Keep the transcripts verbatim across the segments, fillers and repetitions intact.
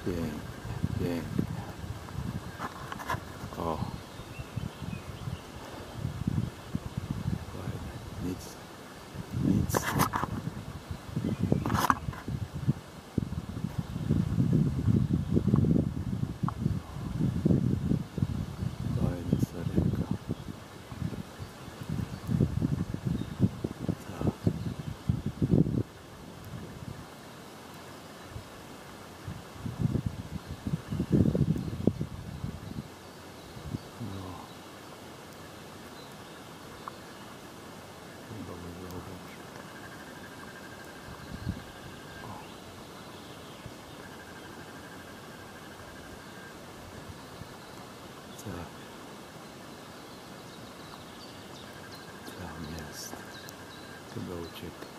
Pięknie, pięknie. O. Fajnie. Nic, nic. Fajna seryjka. Tak. No. Chyba by było dobrze. O. Tak. Tam jest. Chyba uciekł.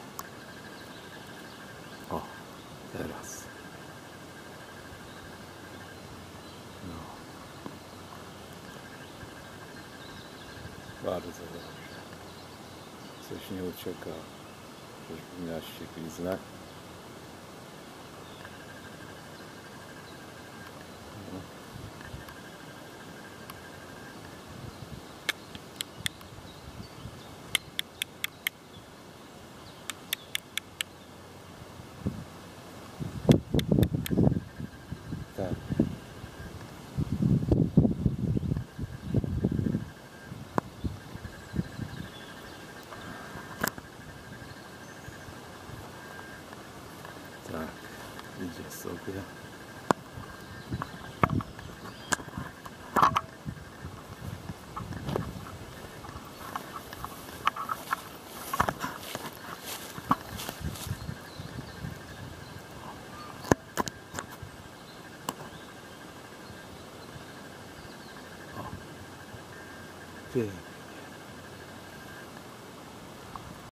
O, teraz. No. Bardzo dobrze. Coś nie ucieka. Czyżby miała ściekliznę? No. Tak. Tak, idzie sobie. O, pięknie.